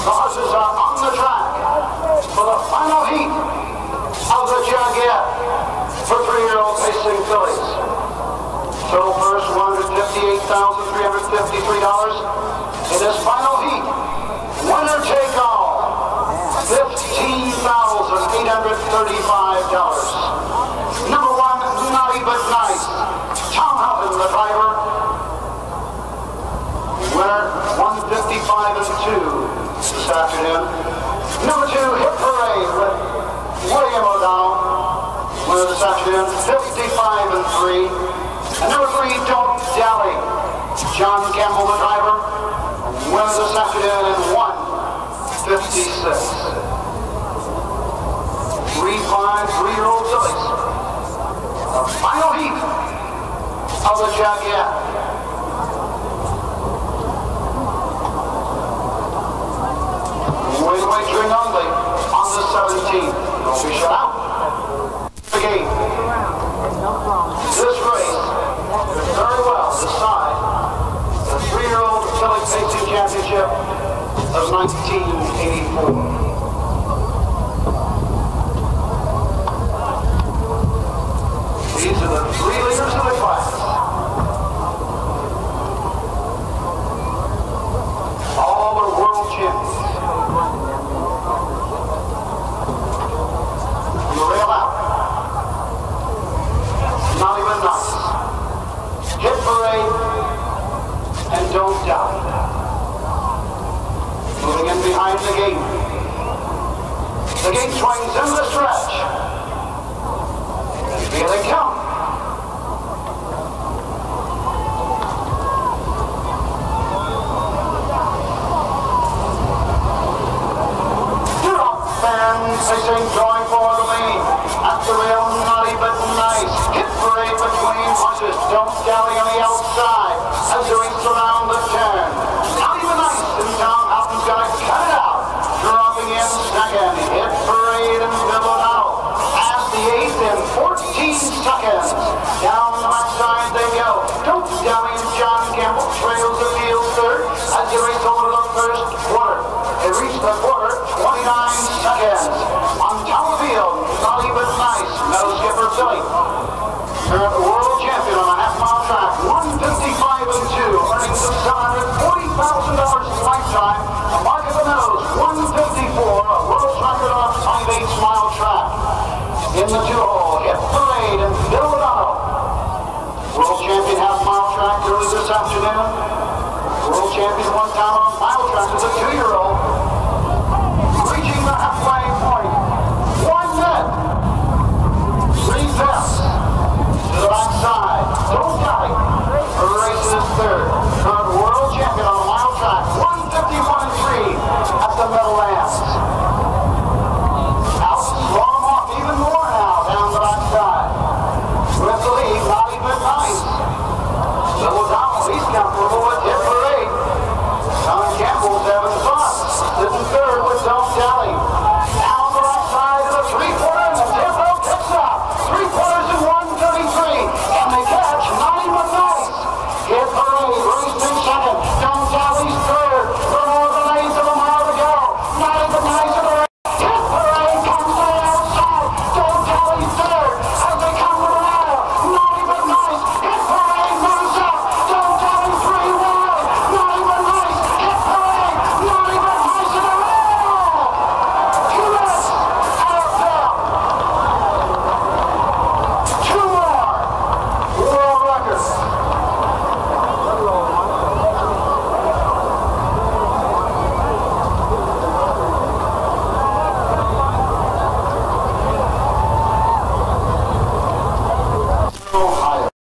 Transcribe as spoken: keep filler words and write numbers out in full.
The horses are on the track for the final heat of the Jaguar for three-year-old racing fillies. Total purse one hundred fifty-eight thousand three hundred fifty-three dollars. In this final heat, winner take all, fifteen thousand eight hundred thirty-five dollars. Number one, Naughty But Nice, Tom Houghton, the driver. Winner, one fifty-five and two this afternoon. Number two, Hit Parade with William O'Donnell. Winner this afternoon, fifty-five and three. And number three, Don't Dally, John Campbell, the driver. Winner this afternoon in one fifty-six. Three fine three-year-old fillies. The final heat of the Jaguar. Win wagering only on the seventeenth. Don't be shut out. The game. This race could very well decide the three-year-old filly racing championship of nineteen eighty-four. These are the three leaders of the class. All are world champions. You rail out. Not even nice. Hit Parade and Don't Die. Moving in behind the gate. The gate swings in the stretch. And here they come. Racing drawing for the lead. At the rail, Naughty But Nice. Hit Parade between horses. Don't Dally on the outside as they race around the turn. Naughty But Nice and Tom Houghton's gonna cut it out. Dropping in second. Hit Parade and Bill O'Donnell. As the eighth in fourteen seconds. Down the backside they go. Don't Dally and John Campbell trails the field third as they race over the first quarter. They reach the quarter, twenty-nine seconds. On top of the field, Naughty But Nice, Meadow Skipper filly. They're the world champion on a half-mile track, one fifty-five and two, earning seven hundred forty thousand dollars lifetime. The Mark of the Meadows, one fifty-four, a world record on a five-eighths mile track. In the two-hole, Hit Parade and Bill O'Donnell. World champion half-mile track early this afternoon. World champion one time on mile track is a two-year-old.